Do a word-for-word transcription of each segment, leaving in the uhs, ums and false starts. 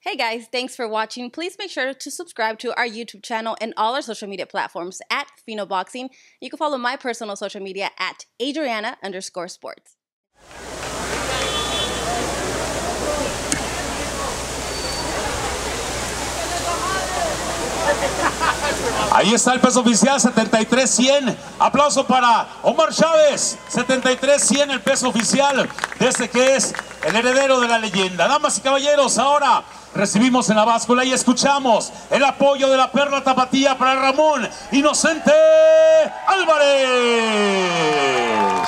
Hey guys, thanks for watching. Please make sure to subscribe to our YouTube channel and all our social media platforms at Phenoboxing. You can follow my personal social media at Adriana underscore sports. Ahí está el peso oficial, setenta y tres cien. Aplauso para Omar Chávez, setenta y tres cien el peso oficial de este que es el heredero de la leyenda. Damas y caballeros, ahora recibimos en la báscula y escuchamos el apoyo de la perla tapatía para Ramón Inocente Álvarez.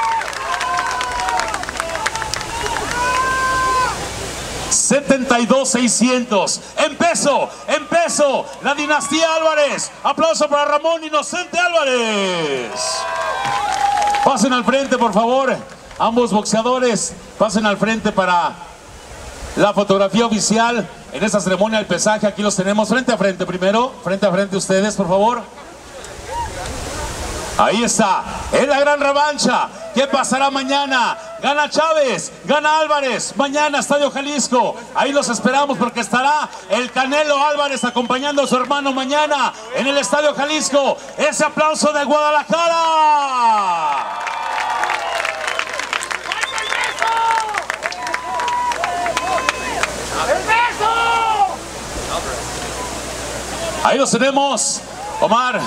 setenta y dos seiscientos. En peso, en peso, la dinastía Álvarez. Aplauso para Ramón Inocente Álvarez. Pasen al frente, por favor. Ambos boxeadores, pasen al frente para la fotografía oficial en esta ceremonia del pesaje. Aquí los tenemos frente a frente primero. Frente a frente ustedes, por favor. Ahí está, es la gran revancha. ¿Qué pasará mañana? Gana Chávez, gana Álvarez. Mañana Estadio Jalisco. Ahí los esperamos porque estará el Canelo Álvarez acompañando a su hermano mañana en el Estadio Jalisco. Ese aplauso de Guadalajara. Ahí los tenemos, Omar.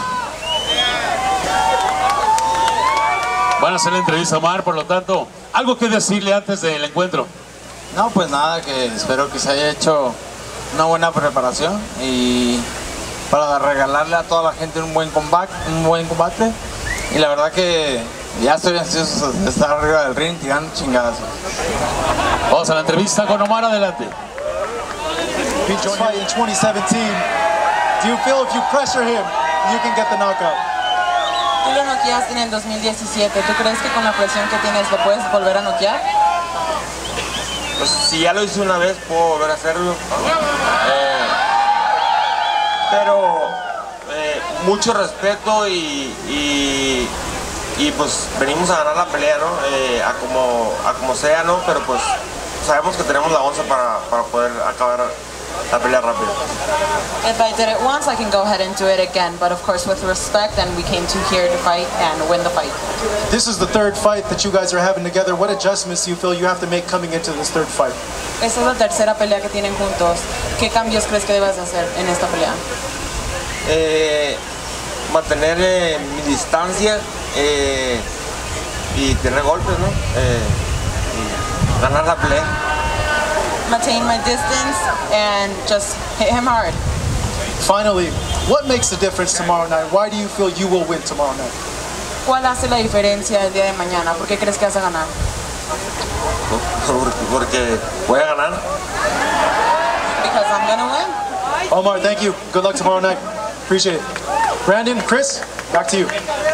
Van a hacer la entrevista a Omar, por lo tanto, ¿algo que decirle antes del encuentro? No, pues nada, que espero que se haya hecho una buena preparación y para regalarle a toda la gente un buen combate, un buen combate. Y la verdad que ya estoy ansioso de estar arriba del ring tirando chingadas. Vamos a la entrevista con Omar, adelante. Beat fight in twenty seventeen. Do you feel if you pressure him, you can get the knockout? Tú lo noqueaste en el dos mil diecisiete. ¿Tú crees que con la presión que tienes lo puedes volver a noquear? Pues si ya lo hice una vez, puedo volver a hacerlo. Eh, pero eh, mucho respeto y, y, y pues venimos a ganar la pelea, ¿no? Eh, a, como, a como sea, ¿no? Pero pues sabemos que tenemos la onza para, para poder acabar la pelea rápido. If I did it once, I can go ahead and do it again. But of course, with respect, and we came to here to fight and win the fight. This is the third fight that you guys are having together. What adjustments do you feel you have to make coming into this third fight? Esta es la tercera pelea que tienen juntos. ¿Qué cambios crees que debes hacer en esta pelea? Eh, mantener eh, mi distancia eh, y tener golpes, ¿no? Eh, y ganar la pelea. Maintain my distance and just hit him hard. Finally, what makes the difference tomorrow night? Why do you feel you will win tomorrow night? ¿Cuál hace la diferencia el día de mañana? ¿Por qué crees que vas a ganar? Porque voy a ganar. Because I'm gonna win. Omar, thank you. Good luck tomorrow night. Appreciate it. Brandon, Chris, back to you.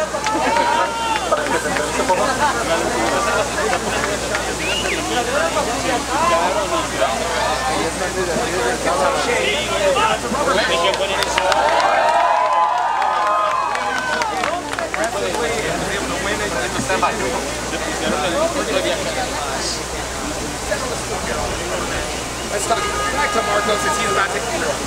Let's talk back to Marcos as he's about to.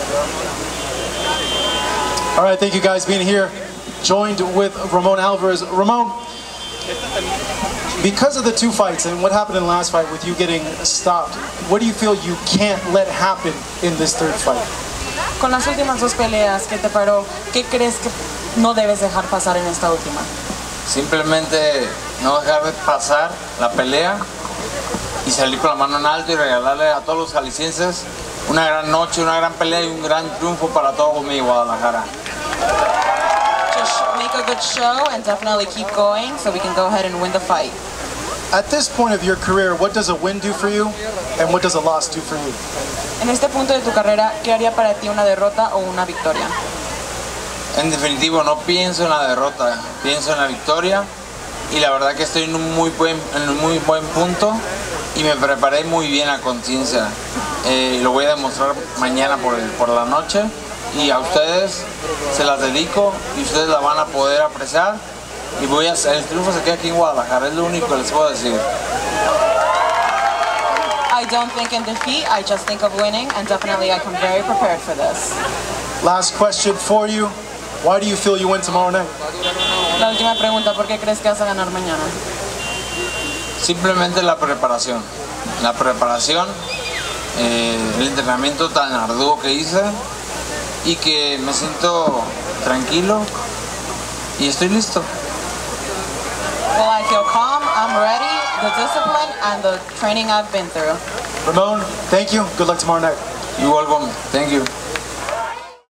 All right, thank you guys being here. Joined with Ramon Alvarez. Ramon, because of the two fights and what happened in the last fight with you getting stopped, what do you feel you can't let happen in this third fight? Con las últimas dos peleas que te paró, ¿qué crees que no debes dejar pasar en esta última? Simplemente no dejar de pasar la pelea y salir con la mano en alto y regalarle a todos los jaliscienses una gran noche, una gran pelea y un gran triunfo para todo mi Guadalajara. Just make a good show and definitely keep going so we can go ahead and win the fight. At this point of your career, what does a win do for you and what does a loss do for you? En este punto de tu carrera, ¿qué haría para ti una derrota o una victoria? En definitivo, no pienso en la derrota, pienso en la victoria y la verdad que estoy en un muy buen, en un muy buen punto y me preparé muy bien a conciencia. Eh, lo voy a demostrar mañana por, el, por la noche y a ustedes se las dedico y ustedes la van a poder apreciar y voy a, el triunfo se queda aquí en Guadalajara, es lo único que les puedo decir. I I don't think in defeat, I just think of winning, and definitely I come very prepared for this. Last question for you. Why do you feel you win tomorrow night? La última pregunta, ¿por qué crees que vas a ganar mañana? Simplemente la preparación. La preparación, eh, el entrenamiento tan arduo que hice y que me siento tranquilo y estoy listo. Well, I feel calm, I'm ready, the discipline and the training I've been through. Ramon, thank you. Good luck tomorrow night. You're welcome. Thank you.